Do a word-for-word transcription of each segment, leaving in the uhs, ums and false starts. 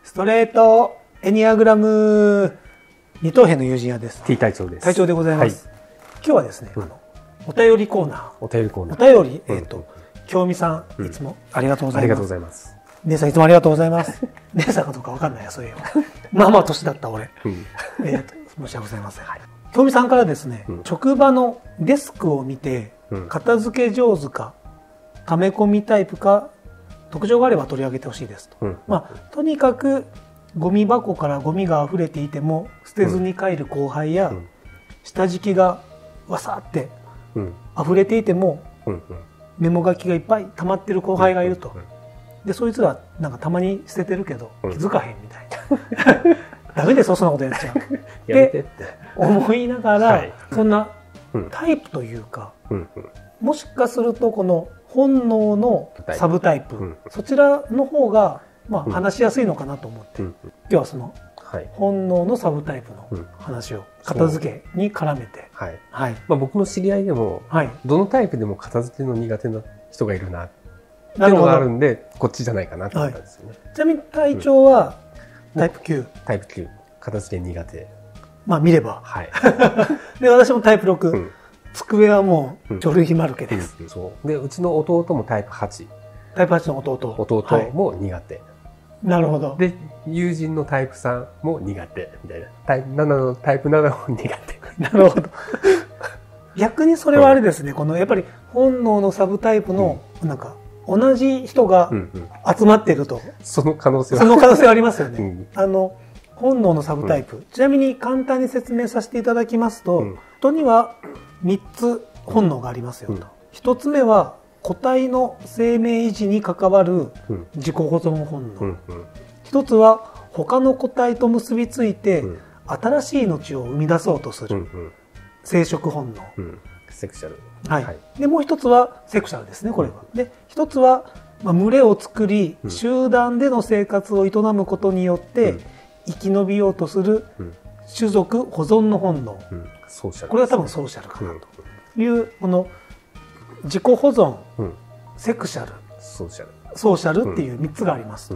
ストレートエニアグラム二等兵の友人屋です。 T 隊長です。 隊長でございます、はい、今日はですね、うん、あのお便りコーナーお便りコーナーお便り、えっ、ー、と京美さん、いつもありがとうございます。 ありがとうございます。 姉さんいつもありがとうございます。姉さんかどうかわかんないや、そういうまあまあ年だった俺、うん、えー、と申し訳ございません。はい、京美さんからですね、うん、職場のデスクを見て、うん、片付け上手か溜め込みタイプか特徴があれば取り上げてほしいですと、うん、まあとにかくゴミ箱からゴミが溢れていても捨てずに帰る後輩や、うん、下敷きがわさって溢れていても、うん、メモ書きがいっぱい溜まってる後輩がいると、でそいつらなんかたまに捨ててるけど気づかへんみたいなダメですよそんなことやっちゃうって思いながら、はい、そんなタイプというか、うんうん、もしかするとこの本能のサブタイプ、うん、そちらの方がまあ話しやすいのかなと思って、うん、今日はその本能のサブタイプの話を片付けに絡めて、 はいはい、まあ、僕の知り合いでも、はい、どのタイプでも片付けの苦手な人がいるなっていうのがあるんで、こっちじゃないかなと思ったんですよね。 はい、ちなみに隊長はタイプきゅう、 タイプきゅう、片付け苦手。 まあ見れば、 はい、 で私もタイプろく、うん、机はもうちょるひまるけです、 うんうん、そうでうちの弟もタイプはち、 タイプはちの弟弟も苦手、はい、 なるほど。 で友人のタイプさんも苦手みたいな、タイプななのタイプななも苦手なるほど逆にそれはあれですね、このやっぱり本能のサブタイプのなんか同じ人が集まっていると、うんうん、 その可能性はその可能性はありますよね、うん、あの本能のサブタイプ、うん、ちなみに簡単に説明させていただきますと、うん、人にはみっつ本能がありますよと、うん、ひとつめは個体の生命維持に関わる自己保存本能、うんうん、ひとつは他の個体と結びついて新しい命を生み出そうとする生殖本能、うんうん、 セクシャル、 はいはい、でもう一つはセクシャルですねこれは、うん、で一つは、まあ、群れを作り、うん、集団での生活を営むことによって、うん、生き延びようとする種族保存の本能、うん、ソーシャル、これは多分ソーシャルかなという、うん、この自己保存、うん、セクシャル、 ソーシャル、 ソーシャルっていうみっつがありますと、うん、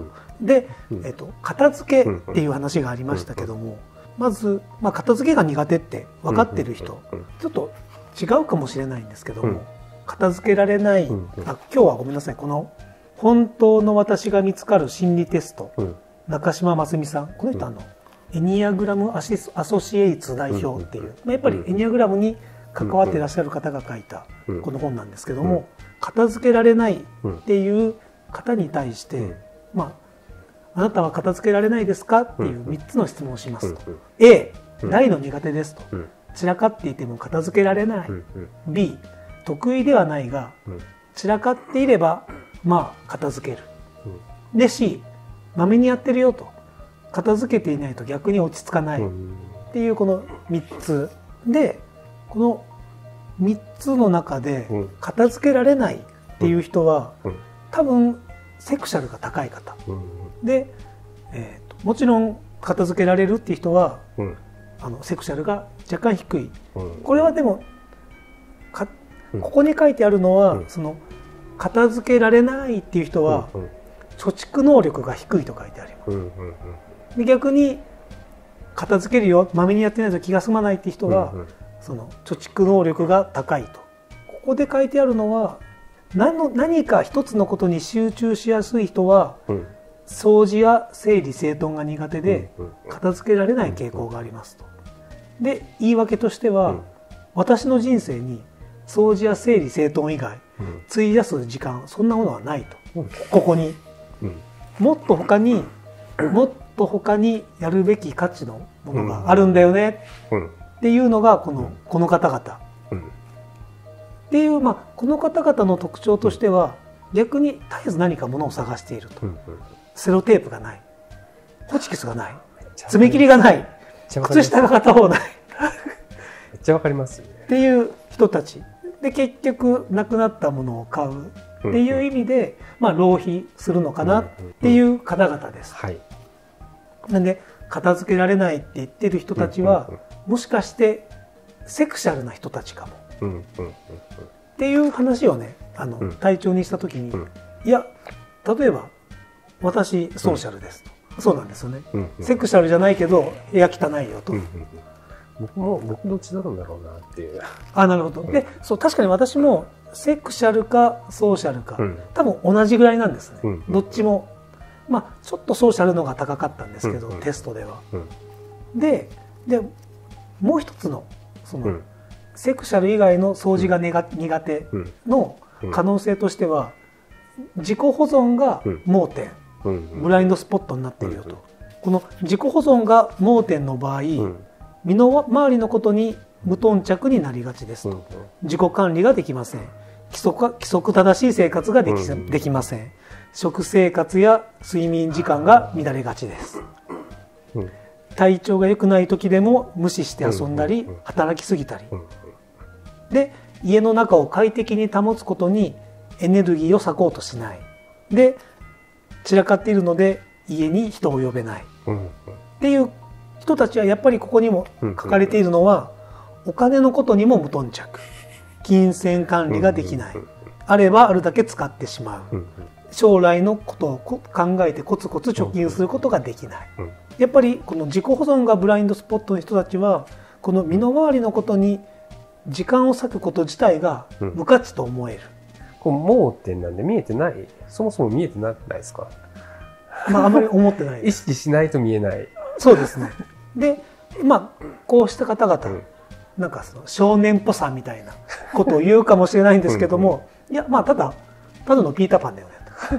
で、えっと、片付けっていう話がありましたけども、まず、まあ、片付けが苦手って分かってる人、ちょっと違うかもしれないんですけども、うん、片付けられない、うん、あ、今日はごめんなさい、この本当の私が見つかる心理テスト、うん、中島真澄さん、この人あの、うん、エニアグラムアシスアソシエイツ代表っていう、まあ、やっぱりエニアグラムに関わっていらっしゃる方が書いたこの本なんですけども、片付けられないっていう方に対して、まあ、あなたは片付けられないですかっていうみっつの質問をしますと。A、大の苦手ですと。散らかっていても片付けられない。B、得意ではないが、散らかっていれば、まあ、片付ける。で、C、まめにやってるよと。片付けていないと逆に落ち着かない。っていうこのみっつで、このみっつの中で片付けられないっていう人は多分セクシャルが高い方で、えーと、もちろん片付けられるっていう人はあのセクシャルが若干低い。これはでもかここに書いてあるのはその片付けられないっていう人は貯蓄能力が低いと書いてあります。で逆に片付けるよ、まめにやってないと気が済まないっていう人はその貯蓄能力が高いと。ここで書いてあるのは 何, の何か一つのことに集中しやすい人は、うん、掃除や整理整頓が苦手で片付けられない傾向がありますと。で言い訳としては、うん、私の人生に掃除や整理整頓以外、うん、費やす時間そんなものはないと、うん、ここに、うん、もっと他にもっと他にやるべき価値のものがあるんだよね、うんうんっていうのがこの、うん、この方々、うん、っていう、まあ、この方々の特徴としては、うん、逆に絶えず何かものを探していると、うんうん、セロテープがない、ホチキスがない、爪切りがない、靴下が片方ないめっちゃわかりますよねっていう人たちで結局なくなったものを買うっていう意味で、うんうん、まあ、浪費するのかなっていう方々です、うんうんうん、はい、なんで片付けられないって言ってる人たちは、うんうんうん、もしかしてセクシャルな人たちかも、うんうんうんうん、っていう話をねあの、うん、隊長にした時に、うん、いや例えば私ソーシャルですと、 そうなんですよね、うんうん、セクシャルじゃないけど部屋汚いよと、うんうん、 僕も僕どっちだろうなっていう。 あ、なるほど、うん、でそう確かに私もセクシャルかソーシャルか、うん、多分同じぐらいなんですね、うんうん、どっちもまあちょっとソーシャルのが高かったんですけど、うんうん、テストでは、うん、ででもう一つのその、うん、セクシャル以外の掃除が、ね、が苦手の可能性としては、自己保存が盲点、うん、ブラインドスポットになっているよと、うん、この自己保存が盲点の場合、うん、身の回りのことに無頓着になりがちですと、うん、自己管理ができません、規則、規則正しい生活ができ、うん、できません、食生活や睡眠時間が乱れがちです、うん、体調が良くない時でも無視して遊んだり、うん、働きすぎたり、うん、で家の中を快適に保つことにエネルギーを割こうとしないで散らかっているので家に人を呼べない、うん、っていう人たちはやっぱりここにも書かれているのは、お金のことにも無頓着、金銭管理ができない、あればあるだけ使ってしまう、将来のことを考えてコツコツ貯金することができない、やっぱりこの自己保存がブラインドスポットの人たちはこの身の回りのことに時間を割くこと自体が無価値と思える、 こう盲点なんで見えてない、そもそも見えてないですか？ まああまり思ってない意識しないと見えない。 そうですね。でまあこうした方々、うん、なんかその少年っぽさみたいなことを言うかもしれないんですけどもうん、いやまあただただのピーターパンだよね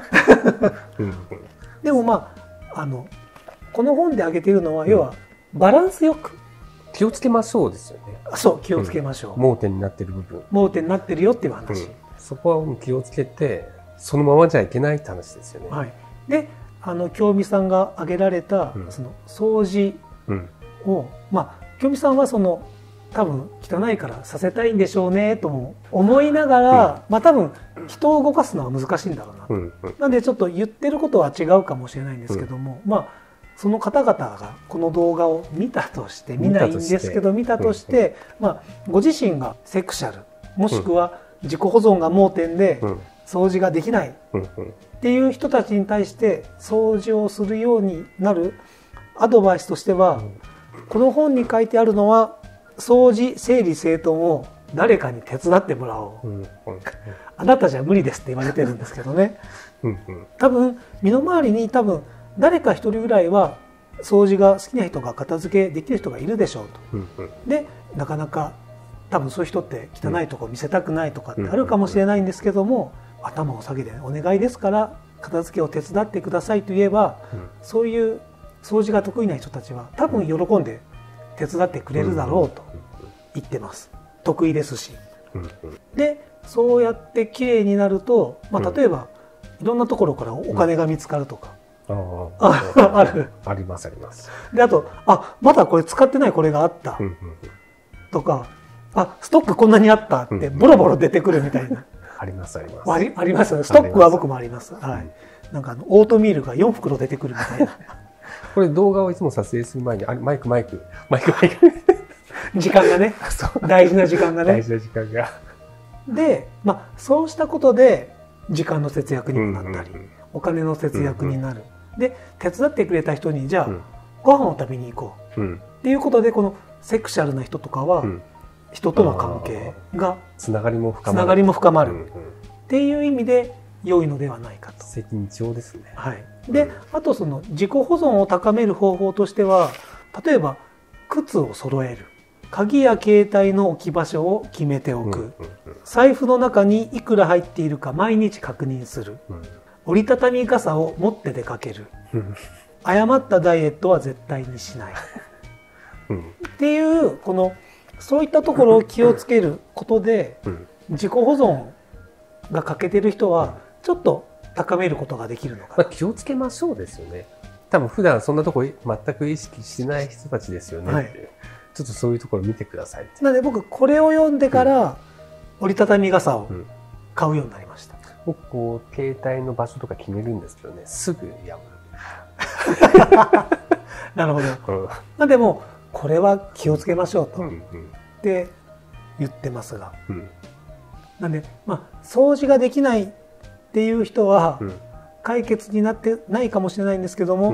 でもまああのこの本で挙げているのは、うん、要はバランスよく気をつけましょうですよね。 そう気をつけましょう、 うん、盲点になってる部分盲点になってるよっていう話、うん、 そこは気をつけてそのままじゃいけないって話ですよね。 はい、であの京美さんが挙げられた、うん、その掃除を、うん、まあ京美さんはその多分汚いからさせたいんでしょうねとも思いながら、うん、まあ多分人を動かすのは難しいんだろうな、うんうん、なんでちょっと言ってることは違うかもしれないんですけども、うん、まあその方々がこの動画を見たとして見ないんですけど見たとして、まあご自身がセクシャルもしくは自己保存が盲点で掃除ができないっていう人たちに対して掃除をするようになるアドバイスとしては、この本に書いてあるのは掃除整理整頓を誰かに手伝ってもらおう、うんうん、あなたじゃ無理ですって言われてるんですけどね多分身の回りに多分誰か一人ぐらいは掃除が好きな人が片付けできる人がいるでしょうと、うんうん、でなかなか多分そういう人って汚いとこ見せたくないとかってあるかもしれないんですけども、頭を下げてお願いですから片付けを手伝ってくださいと言えば、うん、そういう掃除が得意な人たちは多分喜んで手伝ってくれるだろうと言ってます。得意ですし。でそうやってきれいになると、まあ、例えばいろんなところからお金が見つかるとか、うん、あ, あるありますあります。 であとあまだこれ使ってないこれがあったとか、あストックこんなにあったってボロボロ出てくるみたいな。 ありますあります。 あり、あります。ストックは僕もあります。はい。なんかあのオートミールがよん袋出てくるみたいな。 これ動画をいつも撮影する前にあマイクマイクマイクマイク時間がね大事な時間がね大事な時間がで、まあそうしたことで時間の節約にもなったり、うんうんうん、お金の節約になる、うんうん、で手伝ってくれた人にじゃあ、うん、ご飯を食べに行こう、うん、っていうことでこのセクシャルな人とかは、うん、人との関係がつながりも深まる、 つながりも深まる、うんうん、っていう意味で良いのではないかと。 一石二鳥ですね。 はい。で、あとその自己保存を高める方法としては、例えば靴を揃える、鍵や携帯の置き場所を決めておく、うんうんうん、財布の中にいくら入っているか毎日確認する、うん、折りたたみ傘を持って出かける、うん、誤ったダイエットは絶対にしない、うん、っていうこのそういったところを気をつけることで、うん、自己保存が欠けてる人はちょっと高めることができるのかな、 まあ、気をつけましょうですよね。多分普段そんなとこ全く意識しない人たちですよね、はい、ちょっとそういうところ見てくださいって。 なので僕これを読んでから折りたたみ傘を買うようになりました、うん、 僕こう携帯の場所とか決めるんですけどね、すぐやむなるほど、うん、まあでもこれは気をつけましょうと、うんうん、って言ってますが、うん、なんでまあ掃除ができないっていう人は解決になってないかもしれないんですけども、うん、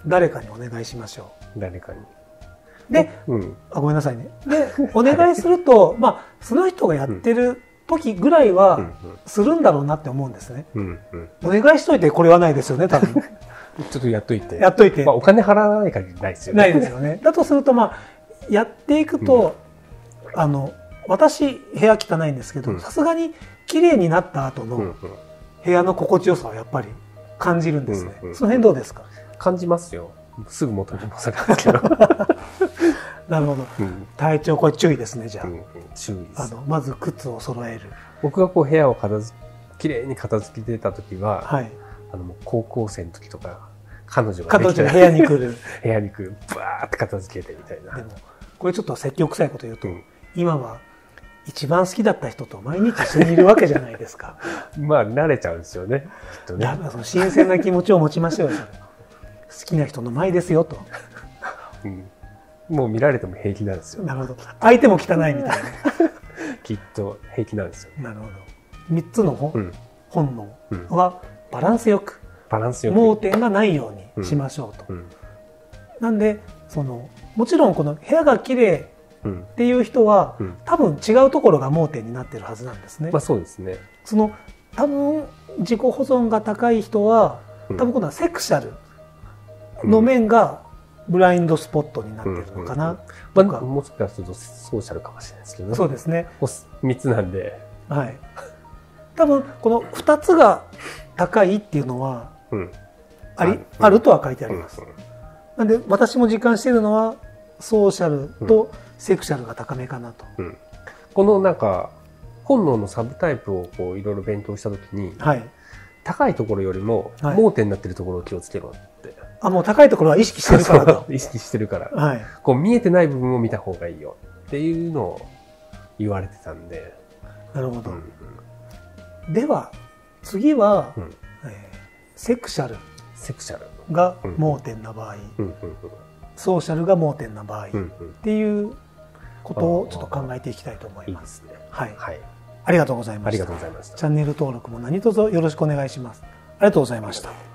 誰かにお願いしましょう。誰かに。 で、うん、あごめんなさいね。で、お願いすると、まあ、その人がやってる時ぐらいはするんだろうなって思うんですね。うんうん、お願いしといてこれはないですよね、多分。 ちょっとやっといて。 やっといて。 まあ、お金払わない限りないですよね。 ないですよね。だとすると、まあ、やっていくと、うん、あの、私、部屋汚いんですけど、さすがに綺麗になった後の部屋の心地よさはやっぱり感じるんですね。うんうん、その辺どうですか？ 感じますよ。すぐ元に戻るんですけど。 なるほど。うん、体調、これ注意ですね、じゃあ。うんうん、 注意です。 あの、まず靴を揃える。 僕がこう部屋を片付きれいに片付けてた時は、はい、あのもう高校生の時とか、彼女が彼女が部屋に来る。 部屋に来る。ブワーって片付けてみたいな。 でも、これちょっと説教臭いこと言うと、うん、今は一番好きだった人と毎日一緒にいるわけじゃないですか。 まあ、慣れちゃうんですよね。きっとね。 やっぱその新鮮な気持ちを持ちましょうよ。好きな人の前ですよと。 うん、もう見られても平気なんですよ。 なるほど。相手も汚いみたいな。 きっと平気なんですよ。 なるほど。三つの本、うん、本能はバランスよく、バランスよく盲点がないようにしましょうと。うんうん、なんでそのもちろんこの部屋が綺麗っていう人は、うん、多分違うところが盲点になってるはずなんですね。 まあそうですね。 その多分自己保存が高い人は、多分今度はセクシャルの面がブラインドスポットになってるのかな。 まあ、もしかするとソーシャルかもしれないですけどね。 そうですね。 みっつなんで。 はい。多分このふたつが高いっていうのは、うん、あり、あるとは書いてあります。うんうん、なんで私も実感しているのはソーシャルとセクシャルが高めかなと。うんうん、 このなんか本能のサブタイプをこういろいろ勉強したときに、はい、高いところよりも盲点になっているところを気をつけろって。はい、 あ、もう高いところは意識してるからと。 意識してるから。 はい。 こう見えてない部分を見た方がいいよっていうのを言われてたんで。 なるほど。うんうん、では次は、うん、えー、セクシャル。 セクシャルが盲点な場合、うんうんうん、ソーシャルが盲点な場合、うんうん、っていうことをちょっと考えていきたいと思います。いいですね。はい。はい。ありがとうございました。 ありがとうございました。 チャンネル登録も何卒よろしくお願いします。ありがとうございました。